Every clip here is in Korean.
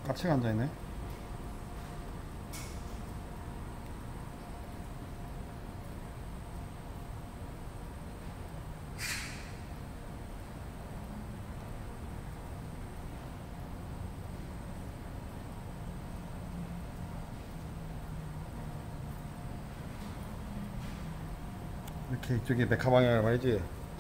까치가 앉아있네. 이렇게 이쪽에 메카 방향을 말이지.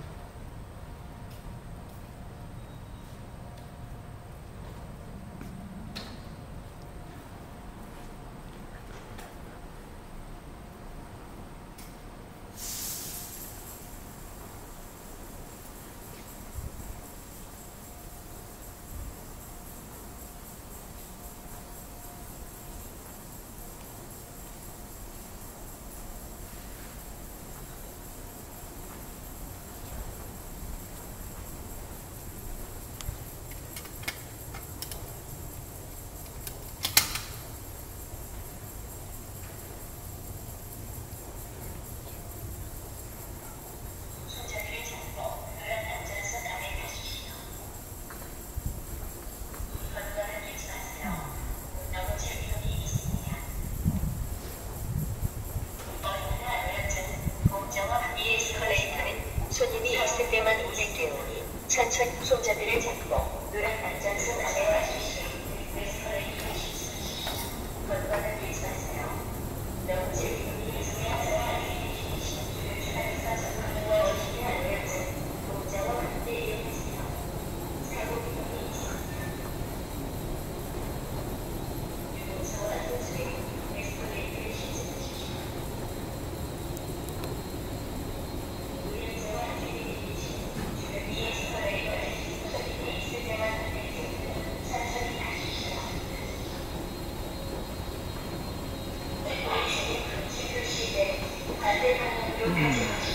손님이 있을 때만 운행되오니 천천히 손잡이를 잡고 노란 안전선 안에 와주시오. 건강을 조심하세요. 너무 즐거운 있으면 산사 전문가 원인이 알려진 공자와 함께 이용하세요. 사고 비용이 있습니다. 유동사와 도수의 에스컬레이터를 신청하십시오. 반대 방향으로 가세요.